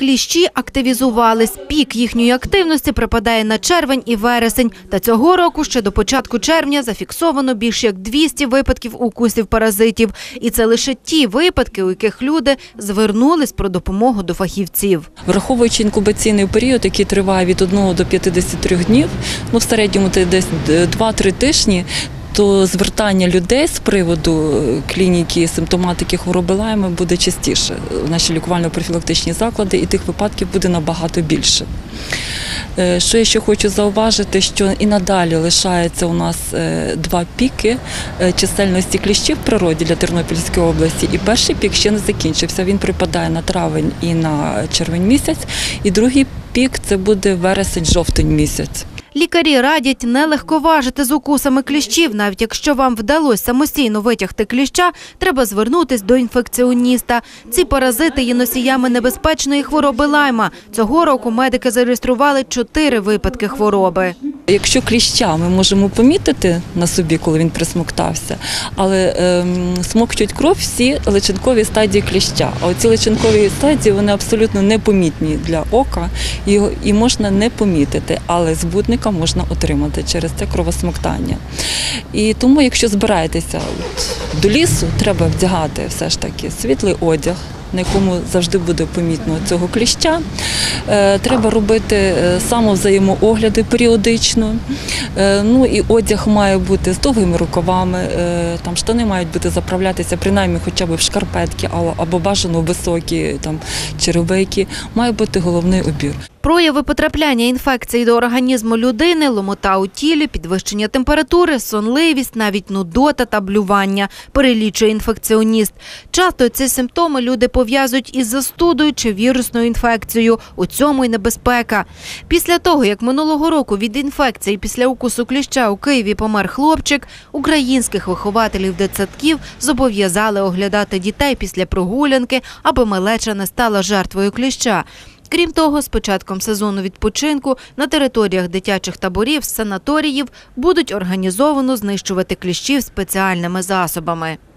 Кліщі активізувались. Пік їхньої активності припадає на червень і вересень. Та цього року ще до початку червня зафіксовано більше як 200 випадків укусів паразитів. І це лише ті випадки, у яких люди звернулись про допомогу до фахівців. Враховуючи інкубаційний період, який триває від 1 до 53 днів, в середньому це десь 2-3 тижні, то звертання людей з приводу клініки, симптоматики хвороби Лайма буде частіше. Наші лікувально-профілактичні заклади, і тих випадків буде набагато більше. Що я ще хочу зауважити, що і надалі лишається у нас 2 піки чисельності кліщів в природі для Тернопільської області. І перший пік ще не закінчився, він припадає на травень і на червень місяць. І другий пік – це буде вересень-жовтень місяць. Лікарі радять не легковажити з укусами кліщів. Навіть якщо вам вдалося самостійно витягти кліща, треба звернутися до інфекціоніста. Ці паразити є носіями небезпечної хвороби Лайма. Цього року медики зареєстрували 4 випадки хвороби. Якщо кліща ми можемо помітити на собі, коли він присмоктався, але смокчуть кров всі личинкові стадії кліща. А оці личинкові стадії, вони абсолютно непомітні для ока і можна не помітити, але збудника можна отримати через це кровосмоктання. І тому, якщо збираєтеся до лісу, треба вдягати все ж таки світлий одяг, на якому завжди буде помітно цього кліща. Треба робити самовзаємоогляди періодично. Ну і одяг має бути з довгими рукавами, там штани мають бути заправлятися принаймні хоча б в шкарпетки або бажано високі черевики. Має бути головний убір. Прояви потрапляння інфекції до організму людини – ломота у тілі, підвищення температури, сонливість, навіть нудота та блювання, перелічує інфекціоніст. Часто ці симптоми люди пов'язують із застудою чи вірусною інфекцією. У цьому й небезпека. Після того, як минулого року від інфекції після укусу кліща у Києві помер хлопчик, українських вихователів дитсадків зобов'язали оглядати дітей після прогулянки, аби малеча не стала жертвою кліща. Крім того, з початком сезону відпочинку на територіях дитячих таборів, санаторіїв будуть організовано знищувати кліщів спеціальними засобами.